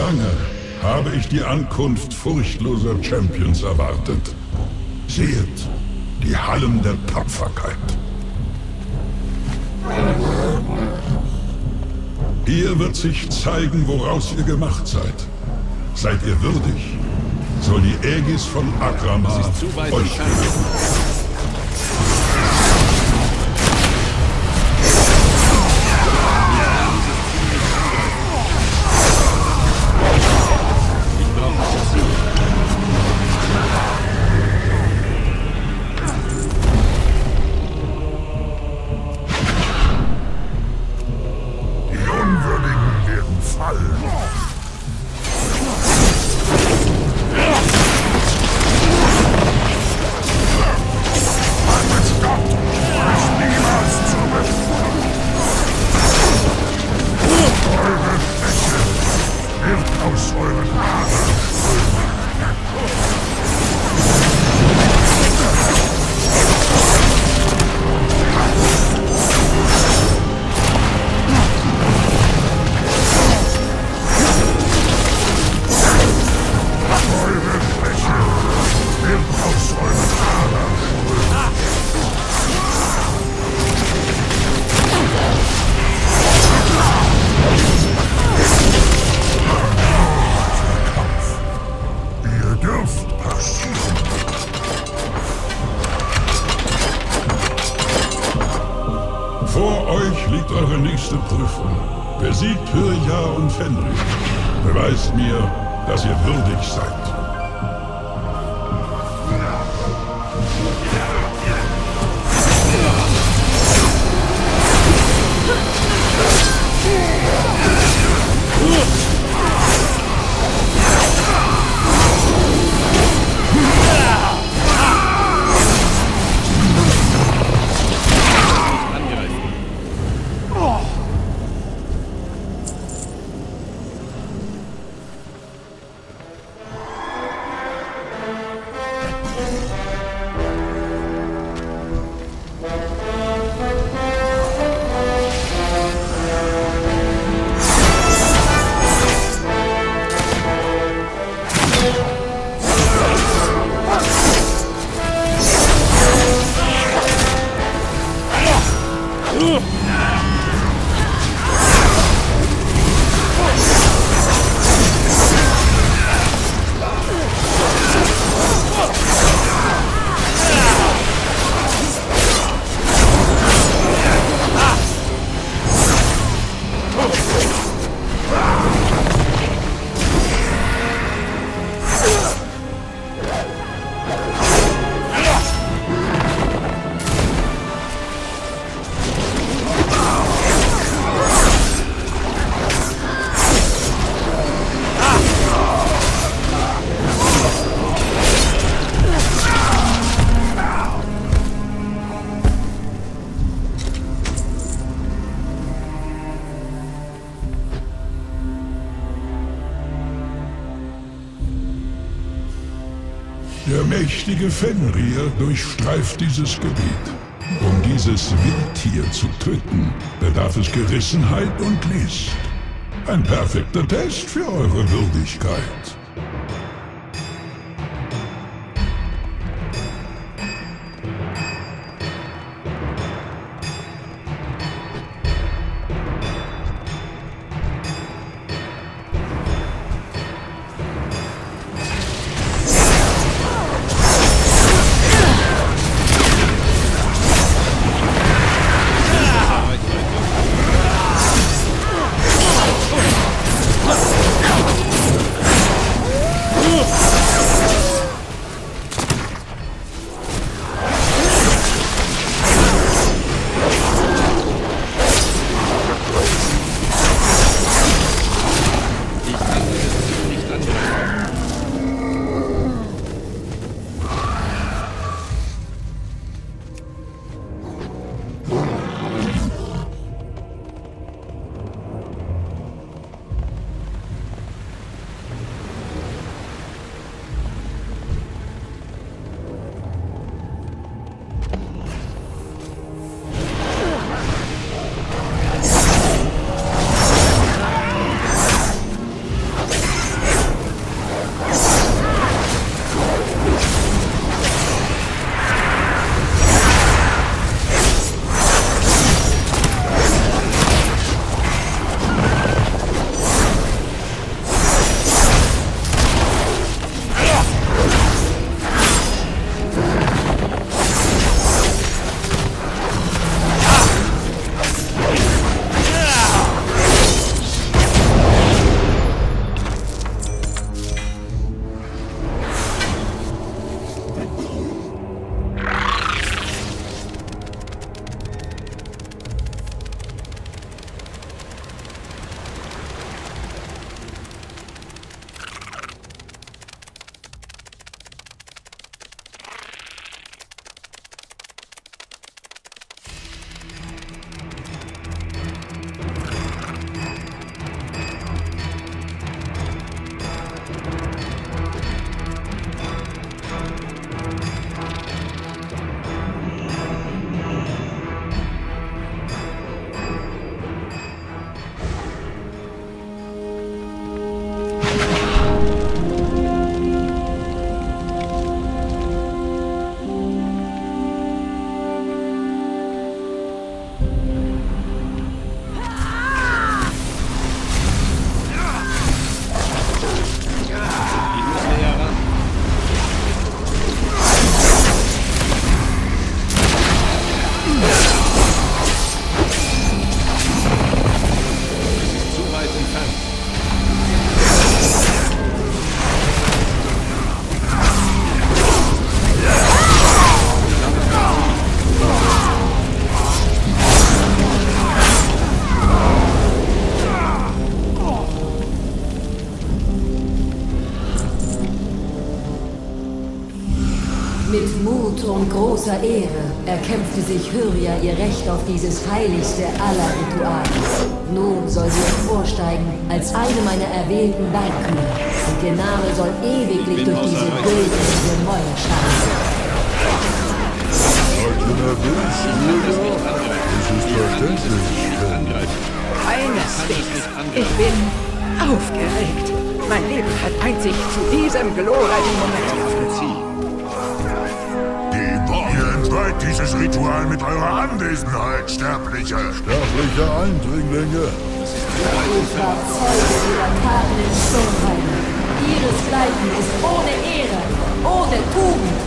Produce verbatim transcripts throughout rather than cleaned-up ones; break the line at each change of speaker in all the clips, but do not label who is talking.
lange habe ich die Ankunft furchtloser Champions erwartet. Seht, die Hallen der Tapferkeit. Hier wird sich zeigen, woraus ihr gemacht seid. Seid ihr würdig, soll die Aegis von Akramar euch geben. Vor euch liegt eure nächste Prüfung. Besiegt Hyrja und Fenrir. Beweist mir, dass ihr würdig seid. Der mächtige Fenrir durchstreift dieses Gebiet. Um dieses Wildtier zu töten, bedarf es Gerissenheit und List. Ein perfekter Test für eure Würdigkeit.
Mit Mut und großer Ehre erkämpfte sich Hyria ihr Recht auf dieses heiligste aller Rituale. Nun soll sie emporsteigen als eine meiner erwählten Walkühe. Und ihr Name soll ewiglich durch diese güldene Gemäuer scheinen.
Seid ihr nervös, Hyria? Das ist verständlich.
Keineswegs. Ich bin aufgeregt. Mein Leben hat einzig zu diesem glorreichen Moment geführt.
Ihr entweiht dieses Ritual mit eurer Anwesenheit, Sterbliche.
Sterbliche Eindringlinge.
Ich war Zeuge ihrer Taten in Sturmheim. Ihresgleichen ist ohne Ehre, ohne Tugend.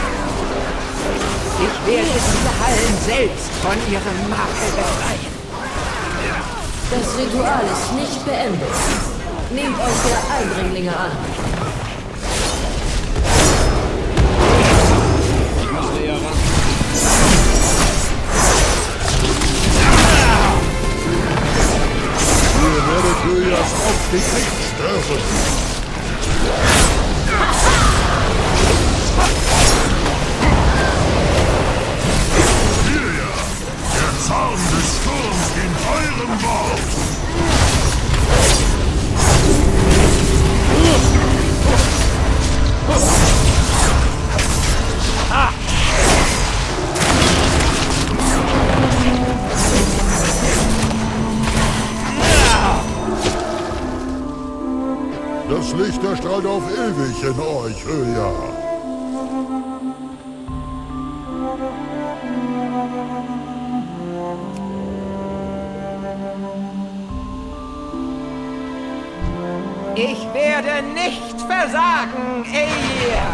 Ich werde diese Hallen selbst von ihrem Makel befreien.
Das Ritual ist nicht beendet. Nehmt euch der Eindringlinge an.
Ihr werdet Hyrias Aufstieg stören.
Hyria, der Zorn des Sturms in eurem Wort.
Das Licht erstrahlt auf ewig in euch, Hyria.
Ich werde nicht versagen, Eir!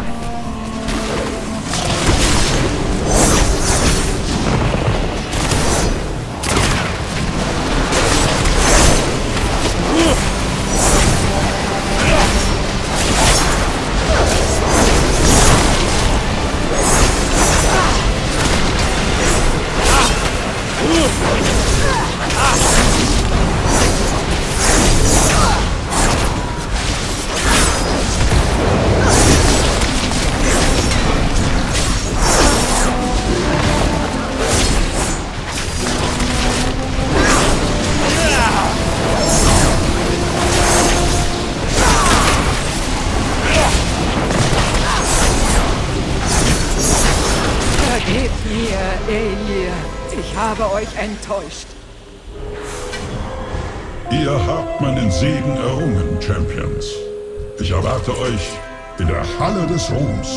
Vergebt mir, Eir. Ich habe euch enttäuscht.
Ihr habt meinen Segen errungen, Champions. Ich erwarte euch in der Halle des Ruhms.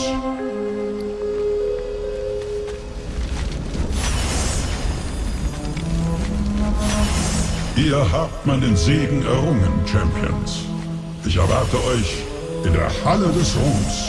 Ihr habt meinen Segen errungen, Champions. Ich erwarte euch in der Halle des Ruhms.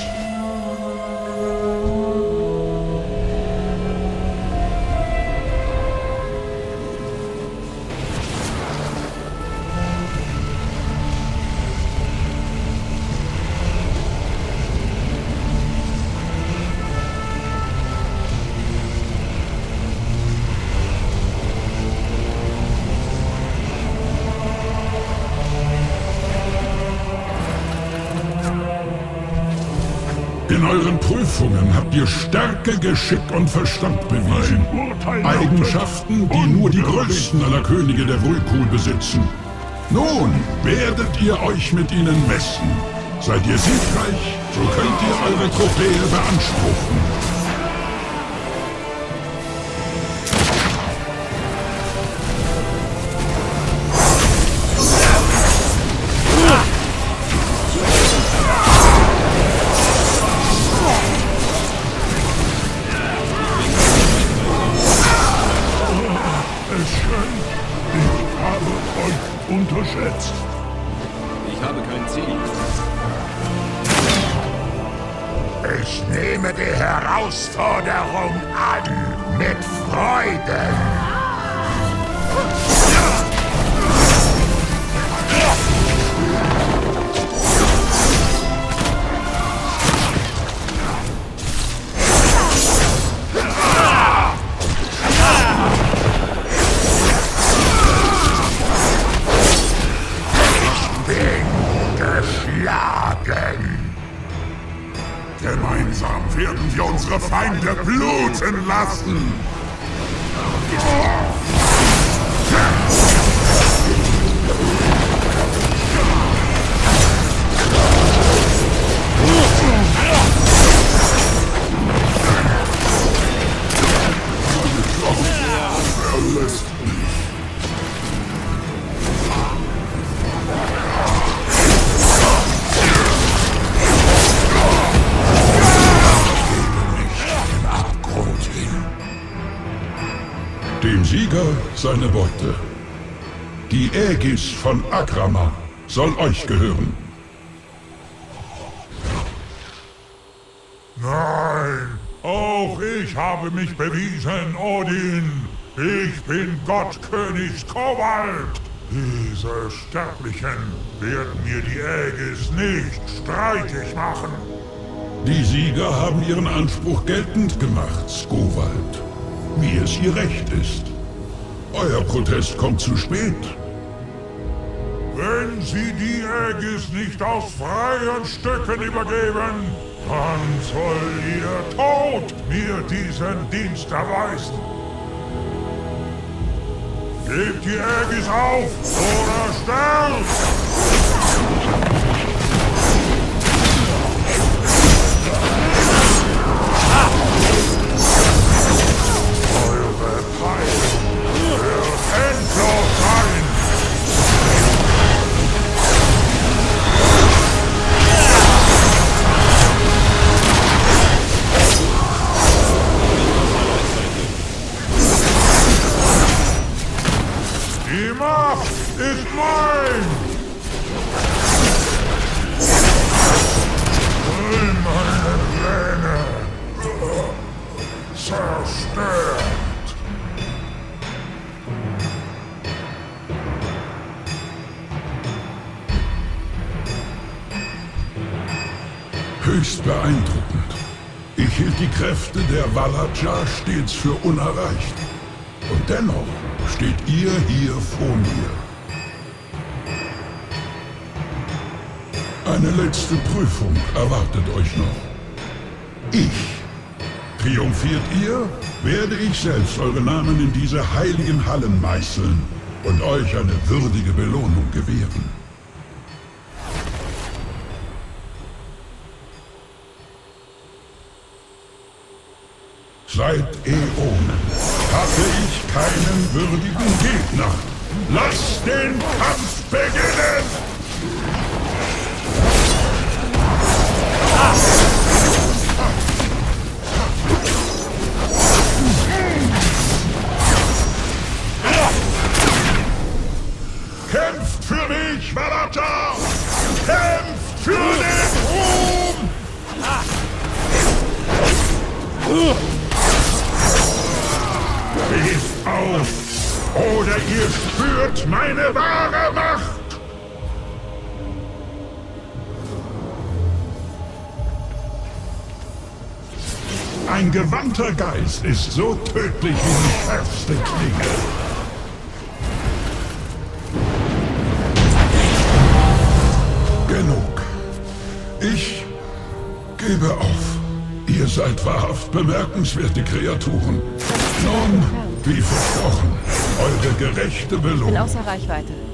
In euren Prüfungen habt ihr Stärke, Geschick und Verstand bewiesen. Eigenschaften, die nur die größten aller Könige der Vulkul besitzen. Nun werdet ihr euch mit ihnen messen. Seid ihr siegreich, so könnt ihr eure Trophäe beanspruchen.
Unterschätzt.
Ich habe kein Ziel.
Ich nehme die Herausforderung an. Mit Freuden. Gemeinsam werden wir wir unsere Feinde bluten lassen! Verlässt mich.
Dem Sieger seine Beute. Die Aegis von Akrama soll euch gehören.
Nein, auch ich habe mich bewiesen, Odin. Ich bin Gottkönig Kowald. Diese Sterblichen werden mir die Aegis nicht streitig machen.
Die Sieger haben ihren Anspruch geltend gemacht, Skowald. Wie es ihr Recht ist. Euer Protest kommt zu spät.
Wenn Sie die Aegis nicht aus freien Stücken übergeben, dann soll Ihr Tod mir diesen Dienst erweisen. Gebt die Aegis auf oder sterbt! Eure Pein wird endlos sein! Die Macht ist mein! All meine Pläne zerstört!
Höchst beeindruckend. Ich hielt die Kräfte der Valadjar stets für unerreicht. Und dennoch steht ihr hier vor mir. Eine letzte Prüfung erwartet euch noch. Ich. Triumphiert ihr, werde ich selbst eure Namen in diese heiligen Hallen meißeln und euch eine würdige Belohnung gewähren. Seit Äonen hatte ich keinen würdigen Gegner. Lasst den Kampf beginnen! Kämpft für mich, Valadjar! Kämpft für den Ruhm! Steht auf, oder ihr spürt meine wahre Macht! Ein gewandter Geist ist so tödlich wie die schärfste Klinge. Genug. Ich gebe auf. Ihr seid wahrhaft bemerkenswerte Kreaturen. Nun, wie versprochen, eure gerechte
Ich bin
Belohnung.
außer Reichweite.